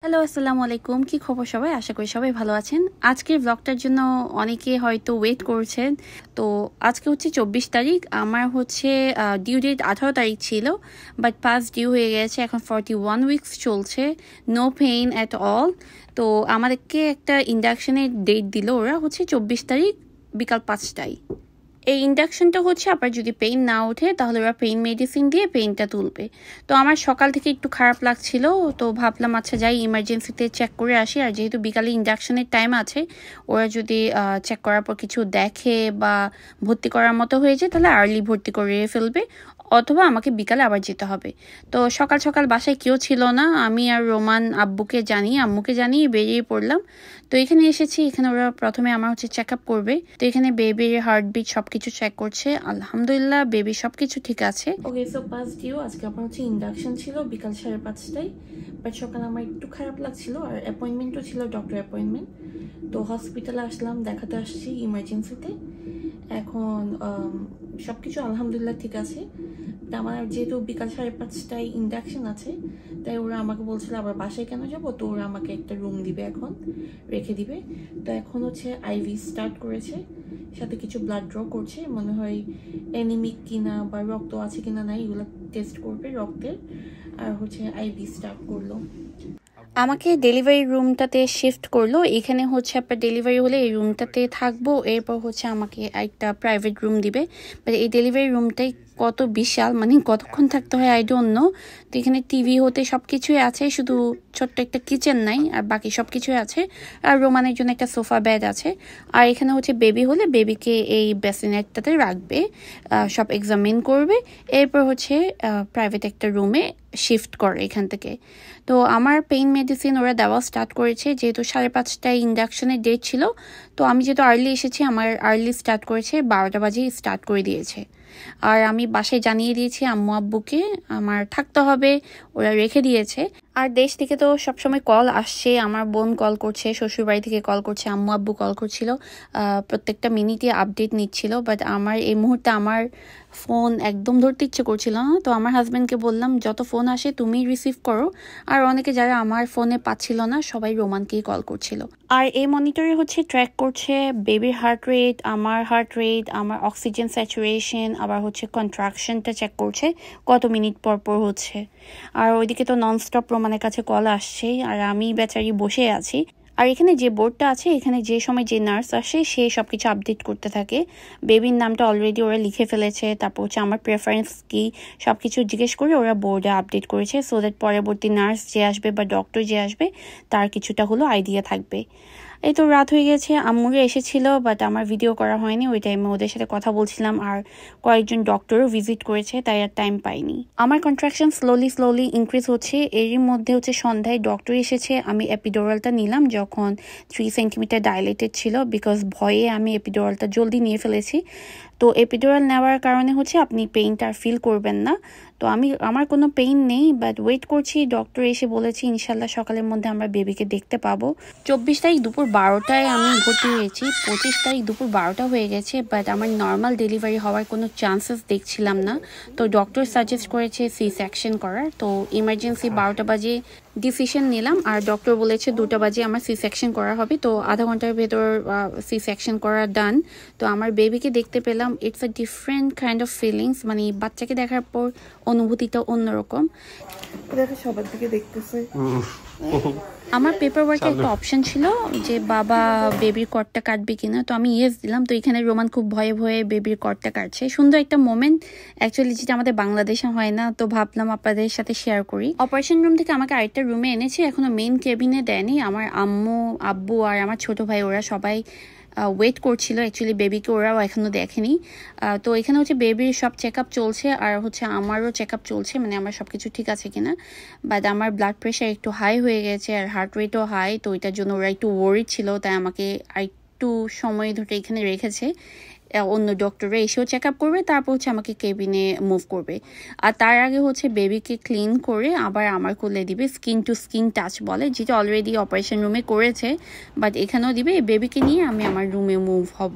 Hello, আসসালামু আলাইকুম। কি খবর সবাই? আশা করি সবাই ভালো আছেন। আজকের ব্লগটার জন্য অনেকে হয়তো ওয়েট করছেন। তো আজকে হচ্ছে 24 তারিখ। আমার হচ্ছে ডিউ ডেট 18 তারিখ ছিল, বাট পাস ডিউ হয়ে গেছে। এখন 41 উইকস চলছে, নো পেইন অ্যাট অল। তো আমাদেরকে একটা ইন্ডাকশনের ডেট দিল, ওরা হচ্ছে 24 তারিখ বিকাল 5টায়। এই ইন্ডাকশনটা হচ্ছে আবার যদি পেইন না ওঠে তাহলে ওরা পেইন মেডিসিন দিয়ে পেইনটা তুলবে। তো আমার সকাল থেকে একটু খারাপ লাগছিল, তো ভাবলাম আচ্ছা যাই ইমার্জেন্সিতে চেক করে আসি। আর যেহেতু বিকালে ইন্ডাকশনের টাইম আছে, ওরা যদি চেক করার পর কিছু দেখে বা ভর্তি করার মতো হয়ে যায় তাহলে আর্লি ভর্তি করে ফেলবে, অথবা আমাকে বিকালে আবার যেতে হবে। তো সকাল সকাল বাসায় কেউ ছিল না, আমি আর রোমান আম্মুকে জানিয়ে বেরিয়ে পড়লাম। তো এখানে এসেছি, এখানে ওরা প্রথমে আমার হচ্ছে চেক আপ করবে। তো এখানে বেবির হার্টবিট সবকিছু চেক করছে। আলহামদুলিল্লাহ বেবি সবকিছু ঠিক আছে। ওকে, সো পাস ডিউ আজকে আমার হচ্ছে ইন্ডাকশন ছিল বিকাল 5:30টায়, বাট সকালে আমার একটু খারাপ লাগছিল আর অ্যাপয়েন্টমেন্টও ছিল, ডক্টর অ্যাপয়েন্টমেন্ট। তো হসপিটালে আসলাম, দেখাতে আসছি ইমার্জেন্সিতে। এখন সবকিছু আলহামদুলিল্লাহ ঠিক আছে। আমার যেহেতু বিকাল 5:30টায় ইন্ডাকশন আছে, তাই ওরা আমাকে বলছিল আবার বাসায় কেন যাব, তো ওরা আমাকে একটা রুম দিবে, এখন রেখে দিবে। তো এখন হচ্ছে আইভি স্টার্ট করেছে, সাথে কিছু ব্লাড ড্র করছে, মনে হয় অ্যানিমিক কিনা বা রক্ত আছে কিনা নাই এগুলো টেস্ট করবে রক্তের। আর হচ্ছে আইভি স্টার্ট করলো। আমাকে ডেলিভারি রুমটাতে শিফট করলো। এখানে হচ্ছে আপনার ডেলিভারি হলে এই রুমটাতে থাকবো, এরপর হচ্ছে আমাকে একটা প্রাইভেট রুম দিবে। বাট এই ডেলিভারি রুমটাই কত বিশাল, মানে কতক্ষণ থাকতে হয় আই ডোন্ট নো। তো এখানে টিভি হতে সব কিছুই আছে, শুধু ছোট্ট একটা কিচেন নাই, আর বাকি সব কিছুই আছে। আর রোমানের জন্য একটা সোফা বেড আছে। আর এখানে হচ্ছে বেবি হলে বেবিকে এই বেসিনেটটাতে রাখবে, সব এক্সামিন করবে, এরপর হচ্ছে প্রাইভেট একটা রুমে শিফট করে এখান থেকে। তো আমার পেইন মেডিসিন ওরা দেওয়া স্টার্ট করেছে, যেহেতু 5:30টায় ইন্ডাকশনের ডেট ছিল। তো আমি যেহেতু আর্লি এসেছি, আমার আর্লি স্টার্ট করেছে, 12টা বাজে স্টার্ট করে দিয়েছে। আর আমি বাসায় জানিয়ে দিয়েছি আম্মু আব্বুকে আমার থাকতে হবে, ওরা রেখে দিয়েছে। আর দেশ থেকে তো সবসময় কল আসছে, আমার বোন কল করছে, শ্বশুরবাড়ি থেকে কল করছে, আম্মু আব্বু কল করছিল, প্রত্যেকটা মিনিটে আপডেট নিচ্ছিল। বাট আমার এই মুহূর্তে আমার ফোন একদম ধরতে ইচ্ছে করছিল না। তো আমার হাজব্যান্ডকে বললাম যত ফোন আসে তুমি রিসিভ করো। আর অনেকে যারা আমার ফোনে পাচ্ছিল না সবাই রোমানকেই কল করছিল। আর এই মনিটরে হচ্ছে ট্র্যাক করছে বেবির হার্ট রেট, আমার হার্ট রেট, আমার অক্সিজেন স্যাচুরেশন, আবার হচ্ছে কন্ট্রাকশনটা চেক করছে কত মিনিট পর পর হচ্ছে। আর ওইদিকে তো ননস্টপ রোমানের কাছে কল আসছে, আর আমি বেচারি বসে আছি। আর এখানে যে বোর্ডটা আছে, এখানে যে সময় যে নার্স আসে সে সবকিছু আপডেট করতে থাকে। বেবির নামটা অলরেডি ওরা লিখে ফেলেছে, তারপর হচ্ছে আমার প্রেফারেন্স কি সবকিছু জিজ্ঞেস করে ওরা বোর্ডে আপডেট করেছে, সো দ্যাট পরবর্তী নার্স যে আসবে বা ডক্টর যে আসবে তার কিছুটা হলো আইডিয়া থাকবে। এই তো রাত হয়ে গেছে, আম্মুরা এসেছিল বাট আমার ভিডিও করা হয়নি, ওই টাইমে ওদের সাথে কথা বলছিলাম। আর কয়েকজন ডক্টরও ভিজিট করেছে, তাই আর টাইম পাইনি। আমার কন্ট্রাকশন স্লোলি ইনক্রিজ হচ্ছে। এরই মধ্যে হচ্ছে সন্ধ্যায় ডক্টর এসেছে। আমি এপিডোরালটা নিলাম যখন 3 সেন্টিমিটার ডাইলেটেড ছিল, বিকজ ভয়ে আমি এপিডোরালটা জলদি নিয়ে ফেলেছি। তো এপিডোরাল নেওয়ার কারণে হচ্ছে আপনি পেইনটা ফিল করবেন না। তো আমার কোনো পেইন নেই, বাট ওয়েট করছি। ডক্টর এসে বলেছি ইনশাল্লাহ সকালের মধ্যে আমরা বেবিকে দেখতে পাবো। 24 তারিখ দুপুর 12টায় আমি ভর্তি হয়েছি, 25 তারিখ দুপুর 12টা হয়ে গেছে, বাট আমার নর্মাল ডেলিভারি হওয়ার কোনো চান্সেস দেখছিলাম না। তো ডক্টর সাজেস্ট করেছে সি সেকশন করার। তো ইমার্জেন্সি 12টা বাজে ডিসিশন নিলাম, আর ডক্টর বলেছে 2টা বাজে আমার সি সেকশন করা হবে। তো আধা ঘন্টার ভেতর সি সেকশন করা ডান। তো আমার বেবিকে দেখতে পেলাম, it's a different kind of feelings, মানে বাচ্চাকে দেখার পর অনুভূতিটা অন্যরকম। সবার দিকে দেখতেছে। আমার পেপার ওয়ার্কে একটা অপশন ছিল যে বাবা বেবির কর্ডটা কাটবে কিনা, তো আমি ইয়েস দিলাম। তো এখানে রোমান খুব ভয়ে ভয়ে বেবির কর্ডটা কাটছে। সুন্দর একটা মোমেন্ট অ্যাকচুয়ালি, যেটা আমাদের বাংলাদেশে হয় না, তো ভাবলাম আপনাদের সাথে শেয়ার করি। অপারেশন রুম থেকে আমাকে আরেকটা রুমে এনেছে, এখনো মেইন কেবিনে দেয়নি। আমার আম্মু আব্বু আর আমার ছোট ভাই ওরা সবাই ওয়েট করছিল, অ্যাকচুয়ালি বেবিকে ওরাও এখনো দেখেনি। তো এখানে হচ্ছে বেবির সব চেক আপ চলছে, আর হচ্ছে আমারও চেক আপ চলছে, মানে আমার সব কিছু ঠিক আছে কিনা। বাট আমার ব্লাড প্রেশার একটু হাই হয়ে গেছে আর হার্ট রেটও হাই, তো এটার জন্য ওরা একটু ওয়ারিড ছিল, তাই আমাকে আর একটু সময় ধরে এখানে রেখেছে। অন্য ডক্টররা এসেও চেক আপ করবে, তারপর হচ্ছে আমাকে কেবিনে মুভ করবে। আর তার আগে হচ্ছে বেবিকে ক্লিন করে আবার আমার কোলে দিবে, স্কিন টু স্কিন টাচ বলে, যেটা অলরেডি অপারেশন রুমে করেছে, বাট এখানেও দিবে। বেবিকে নিয়ে আমি আমার রুমে মুভ হব।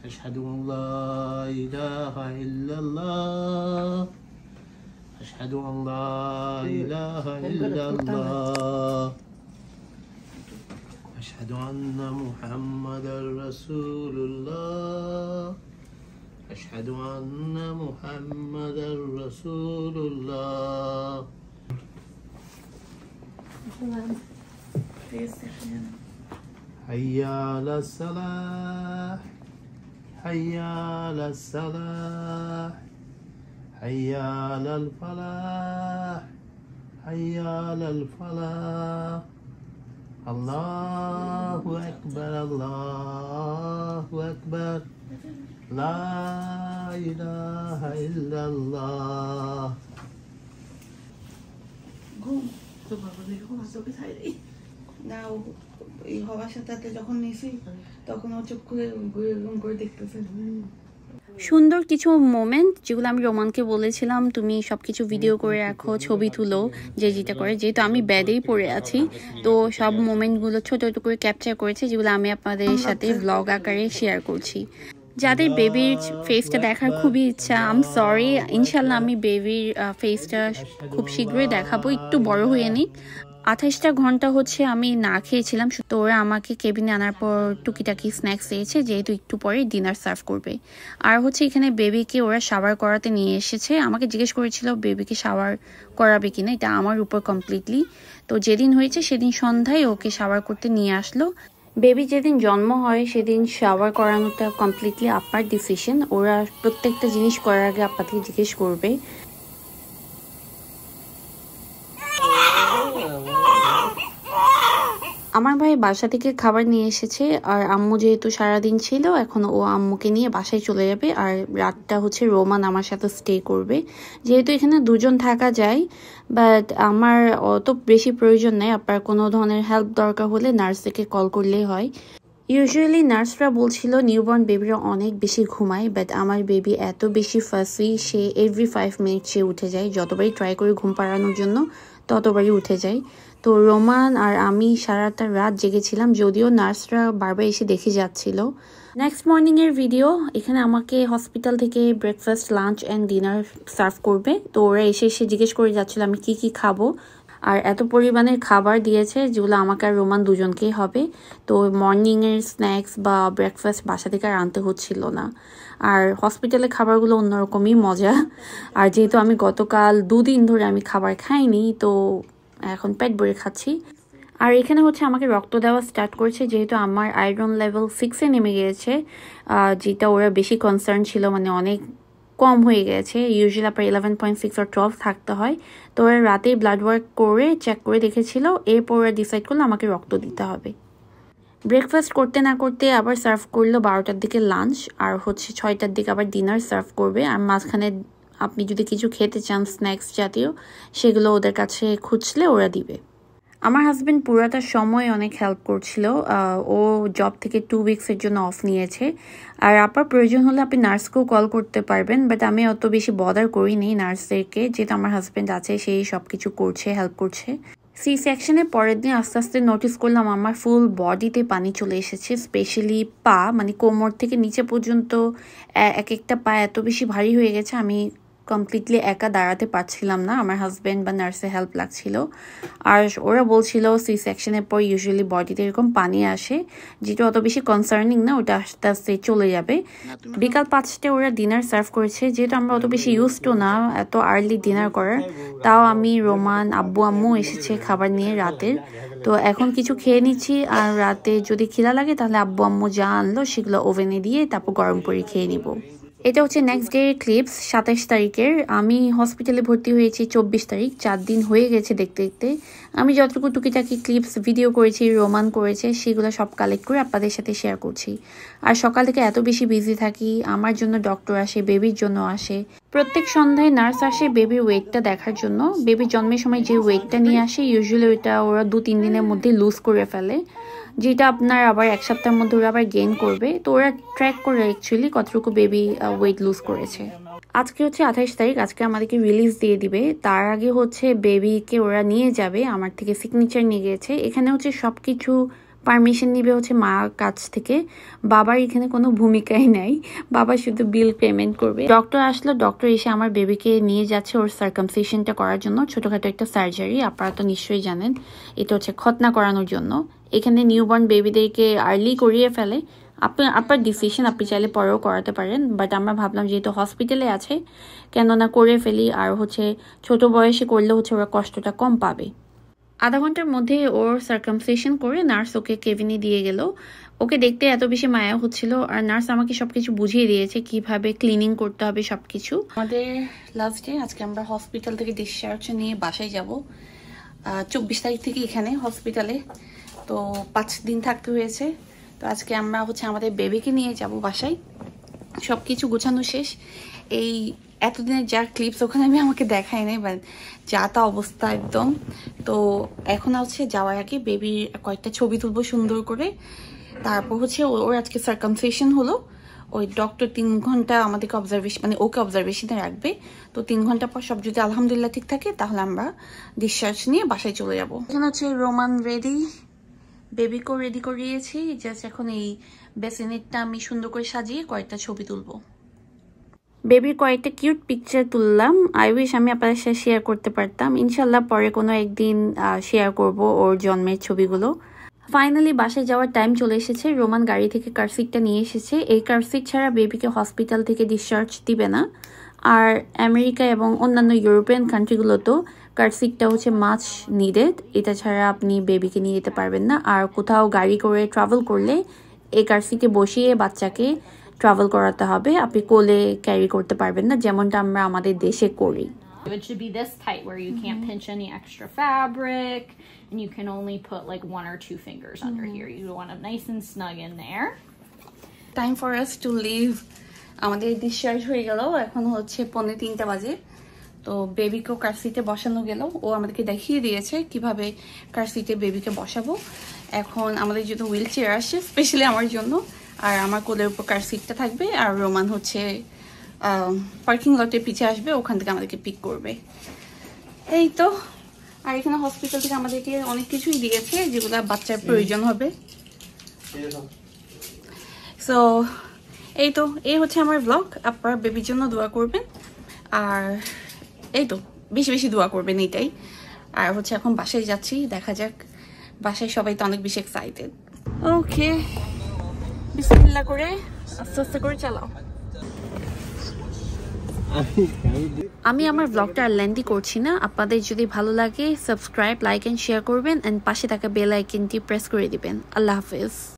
أشهد أن لا إله إلا الله أشهد أن لا إله إلا الله أشهد أن محمدا رسول الله أشهد أن محمدا رسول الله حي على الصلاة حي على الصلاة حي على الفلاح حي على الفلاح الله أكبر الله أكبر لا إله إلا الله না এই হওয়ার সাথে যখন নিয়েছি তখন ও চোখ খুলে এরকম করে দেখতেছে। সুন্দর কিছু মোমেন্ট যেগুলো আমি রোমানকে বলেছিলাম তুমি সবকিছু ভিডিও করে রাখো, ছবি তুলো, যে যেটা করে, যেহেতু আমি ব্যাডেই পড়ে আছি তো সব মোমেন্টগুলো ছোট ছোট করে ক্যাপচার করেছে যেগুলো আমি আপনাদের সাথে ব্লগ আকারে শেয়ার করছি। যাদের বেবির ফেসটা দেখার খুবই ইচ্ছা, আম সরি, ইনশাল্লাহ আমি বেবির ফেসটা খুব শীঘ্রই দেখাবো, একটু বড় হয়ে নিক। 28টা ঘন্টা হচ্ছে আমি না খেয়েছিলাম, তো ওরা আমাকে কেবিনে আনার পর টুকিটাকি স্ন্যাক্স দিয়েছে, যেহেতু একটু পরে ডিনার সার্ভ করবে। আর হচ্ছে এখানে বেবিকে ওরা শাওয়ার করাতে নিয়ে এসেছে, আমাকে জিজ্ঞেস করেছিল বেবিকে শাওয়ার করাবে কিনা, এটা আমার উপর কমপ্লিটলি। তো যেদিন হয়েছে সেদিন সন্ধ্যায় ওকে শাওয়ার করতে নিয়ে আসলো। বেবি যেদিন জন্ম হয় সেদিন শাওয়ার করানোটা কমপ্লিটলি আপনার ডিসিশন, ওরা প্রত্যেকটা জিনিস করার আগে আপনাকে জিজ্ঞেস করবে। আমার ভাই বাসা থেকে খাবার নিয়ে এসেছে, আর আম্মু যেহেতু সারাদিন ছিল এখন ও আম্মুকে নিয়ে বাসায় চলে যাবে, আর রাতটা হচ্ছে রোমান আমার সাথে স্টে করবে। যেহেতু এখানে দুজন থাকা যায়, বাট আমার অত বেশি প্রয়োজন নেই, আপনার কোনো ধরনের হেল্প দরকার হলে নার্স থেকে কল করলেই হয়। ইউজুয়ালি নার্সরা বলছিল নিউবর্ন বেবিরা অনেক বেশি ঘুমায়, বাট আমার বেবি এত বেশি ফাসি, সে এভরি 5 মিনিট সে উঠে যায়, যতবারই ট্রাই করি ঘুম পাড়ানোর জন্য ততবারই উঠে যায়। তো রোমান আর আমি সারাটা রাত জেগেছিলাম, যদিও নার্সরা বারবার এসে দেখে যাচ্ছিল। নেক্সট মর্নিংয়ের ভিডিও, এখানে আমাকে হসপিটাল থেকে breakfast, lunch and dinner serve করবে। তো ওরা এসে জিজ্ঞেস করে যাচ্ছিল আমি কি কি খাবো, আর এত পরিমাণের খাবার দিয়েছে যেগুলো আমাকে আর রোমান দুজনকেই হবে। তো মর্নিংয়ের স্ন্যাক্স বা ব্রেকফাস্ট বাসা থেকে আর আনতে হচ্ছিল না। আর হসপিটালের খাবারগুলো অন্যরকমই মজা, আর যেহেতু আমি গতকাল 2 দিন ধরে আমি খাবার খাইনি তো এখন পেট ভরে খাচ্ছি। আর এখানে হচ্ছে আমাকে রক্ত দেওয়া স্টার্ট করেছে, যেহেতু আমার আয়রন লেভেল 6-এ নেমে গিয়েছে, যেটা ওরা বেশি কনসার্ন ছিল, মানে অনেক কম হয়ে গেছে। ইউজুয়ালি আপনার 11.6 or 12 থাকতে হয়। তো ওরা রাতে ব্লাড ওয়ার্ক করে চেক করে দেখেছিল, এরপর ওরা ডিসাইড করলো আমাকে রক্ত দিতে হবে। ব্রেকফাস্ট করতে না করতে আবার সার্ভ করলো 12টার দিকে লাঞ্চ, আর হচ্ছে 6টার দিকে আবার ডিনার সার্ভ করবে। আর মাঝখানে আপনি যদি কিছু খেতে চান স্ন্যাক্স জাতীয়, সেগুলো ওদের কাছে খুঁজলে ওরা দিবে। আমার হাজব্যান্ড পুরাটা সময় অনেক হেল্প করছিল, ও জব থেকে 2 উইকসের জন্য অফ নিয়েছে। আর আপনার প্রয়োজন হলে আপনি নার্সকেও কল করতে পারবেন, বাট আমি অত বেশি বদার করিনি নার্সদেরকে, যেহেতু আমার হাজব্যান্ড আছে সেই সব কিছু করছে, হেল্প করছে। সি সেকশনের পরের দিন আস্তে আস্তে নোটিস করলাম আমার ফুল বডিতে পানি চলে এসেছে, স্পেশালি পা, মানে কোমর থেকে নিচে পর্যন্ত এক একটা পা এত বেশি ভারী হয়ে গেছে আমি কমপ্লিটলি একা দাঁড়াতে পারছিলাম না, আমার হাজব্যান্ড বা নার্সের হেল্প লাগছিল। আর ওরা বলছিল সি সেকশনের পর ইউজুয়ালি বডিতে এরকম পানি আসে, যেটা অত বেশি কনসার্নিং না, ওটা আস্তে আস্তে চলে যাবে। বিকাল 5টায় ওরা ডিনার সার্ভ করেছে, যেহেতু আমরা অত বেশি ইউজ টু না এত আর্লি ডিনার করার, তাও আমি, রোমান, আব্বু আম্মু এসেছে খাবার নিয়ে রাতের। তো এখন কিছু খেয়ে নিচ্ছি, আর রাতে যদি খিদা লাগে তাহলে আব্বু আম্মু যা আনলো সেগুলো ওভেনে দিয়ে তারপর গরম করে খেয়ে নিব। এটা হচ্ছে নেক্সট ডে ক্লিপস, 27 তারিখের। আমি হসপিটালে ভর্তি হয়েছি 24 তারিখ, 4 দিন হয়ে গেছে দেখতে দেখতে। আমি যতটুকু টুকিটাকি ক্লিপস ভিডিও করেছি, রোমান করেছে, সেগুলো সব কালেক্ট করে আপনাদের সাথে শেয়ার করছি। আর সকাল থেকে এত বেশি বিজি থাকি, আমার জন্য ডক্টর আসে, বেবির জন্য আসে, প্রত্যেক সন্ধ্যায় নার্স আসে বেবির ওয়েটটা দেখার জন্য। বেবির জন্মের সময় যে ওয়েটটা নিয়ে আসে ইউজুয়ালি ওইটা ওরা 2-3 দিনের মধ্যে লুজ করে ফেলে, যেটা আপনার আবার 1 সপ্তাহের মধ্যে ওরা আবার গেইন করবে। তো ওরা ট্র্যাক করে অ্যাকচুয়ালি কতটুকু বেবি ওয়েট লুজ করেছে। আজকে হচ্ছে 28 তারিখ, আজকে আমাদেরকে রিলিজ দিয়ে দিবে। তার আগে হচ্ছে বেবিকে ওরা নিয়ে যাবে, আমার থেকে সিগনেচার নিয়ে গেছে। এখানে হচ্ছে সবকিছু পারমিশন নিবে হচ্ছে মার কাছ থেকে। বাবার এখানে কোনো ভূমিকাই নাই, বাবা শুধু বিল পেমেন্ট করবে। ডক্টর আসলো, ডক্টর এসে আমার বেবিকে নিয়ে যাচ্ছে ওর সার্কামসিশনটা করার জন্য। ছোটখাটো একটা সার্জারি, আপনারা তো নিশ্চয়ই জানেন, এটা হচ্ছে খতনা করানোর জন্য। এখানে নিউবর্ন বেবিদেরকে আর্লি করিয়ে ফেলে। আপনার ডিসিশন, আপনি চাইলে পরেও করাতে পারেন, বাট আমরা ভাবলাম যেহেতু হসপিটালে আছে কেননা করে ফেলি, আর হচ্ছে ছোট বয়সে করলে হচ্ছে ওরা কষ্টটা কম পাবে। আধা ঘন্টার মধ্যে ওর সার্কামসিশন করে নার্স ওকে কেবিনে দিয়ে গেল। ওকে দেখতে এত বেশি মায়া হচ্ছিল, আর নার্স আমাকে সবকিছু বুঝিয়ে দিয়েছে কিভাবে ক্লিনিং করতে হবে সবকিছু। আমাদের লাস্ট ডে, আজকে আমরা হসপিটাল থেকে ডিসচার্জ নিয়ে বাসায় যাব। 24 তারিখ থেকে এখানে হসপিটালে, তো 5 দিন থাকতে হয়েছে। তো আজকে আমরা হচ্ছে আমাদের বেবিকে নিয়ে যাব বাসায়। সবকিছু গোছানো শেষ। এই এতদিনের যা ক্লিপস ওখানে আমি আমাকে দেখাই নাই, বাট যা তা অবস্থা একদম। তো এখন হচ্ছে যাওয়ার আগে বেবির কয়েকটা ছবি তুলবো সুন্দর করে। তারপর হচ্ছে ওর আজকে সার্কামসিশন হলো। ওই ডক্টর 3 ঘন্টা আমাদেরকে অবজারভেশন, মানে ওকে অবজারভেশনে রাখবে। তো 3 ঘন্টা পর সব যদি আলহামদুলিল্লাহ ঠিক থাকে তাহলে আমরা ডিসচার্জ নিয়ে বাসায় চলে যাবো। এখন হচ্ছে রোমান রেডি, বেবিকেও রেডি করিয়েছি। জাস্ট এখন এই বেসিনেটটা আমি সুন্দর করে সাজিয়ে কয়েকটা ছবি তুলবো। বেবির কয়েকটা কিউট পিকচার তুললাম। আই উইশ আমি আপনাদের সাথে শেয়ার করতে পারতাম। ইনশাল্লাহ পরে কোনো একদিন শেয়ার করব ওর জন্মের ছবিগুলো। ফাইনালি বাসায় যাওয়ার টাইম চলে এসেছে। রোমান গাড়ি থেকে কারসিটটা নিয়ে এসেছে। এই কারসিট ছাড়া বেবিকে হসপিটাল থেকে ডিসচার্জ দিবে না। আর আমেরিকা এবং অন্যান্য ইউরোপিয়ান কান্ট্রিগুলোতেও কারসিটটা হচ্ছে মাচ নিডেড। এটা ছাড়া আপনি বেবিকে নিয়ে যেতে পারবেন না। আর কোথাও গাড়ি করে ট্রাভেল করলে এই কারসিটে বসিয়ে বাচ্চাকে ট্রাভেল করাতে হবে, আপনি কোলে ক্যারি করতে পারবেন না, যেমনটা আমরা আমাদের দেশে করি। It should be this tight where you can't pinch any extra fabric, and you can only put like 1 or 2 fingers under here. You want it nice and snug in there. Time for us to leave. আমাদের discharge হয়ে গেল, এখন হচ্ছে 2:45 বাজে। তো বেবিকেও কার সিটে বসানো গেল। ও আমাদেরকে দেখিয়ে দিয়েছে কিভাবে কার সিটে বেবিকে বসাবো। এখন আমাদের জন্য হুইল চেয়ার আসছে স্পেশালি আমার জন্য, আর আমার কোলের উপর কার সিটটা থাকবে, আর রোমান হচ্ছে পার্কিং লটের পিছে আসবে, ওখান থেকে আমাদেরকে পিক করবে। এই তো। আর এখানে হসপিটাল থেকে আমাদেরকে অনেক কিছুই দিয়েছে যেগুলো বাচ্চার প্রয়োজন হবে। সো এই তো, এই হচ্ছে আমার ব্লগ। আপনারা বেবির জন্য দোয়া করবেন, আর এই তো বেশি বেশি দোয়া করবেন এইটাই। আর হচ্ছে এখন বাসায় যাচ্ছি, দেখা যাক। বাসায় সবাই তো অনেক বেশি এক্সাইটেড। ওকে, বিসমিল্লাহ করে আস্তে আস্তে করে চালাও। আমি আমার ব্লগটা আর লেন্দি করছি না। আপনাদের যদি ভালো লাগে সাবস্ক্রাইব, লাইক এন্ড শেয়ার করবেন, এন্ড পাশে থাকা বেল আইকনটি প্রেস করে দিবেন। আল্লাহ হাফেজ।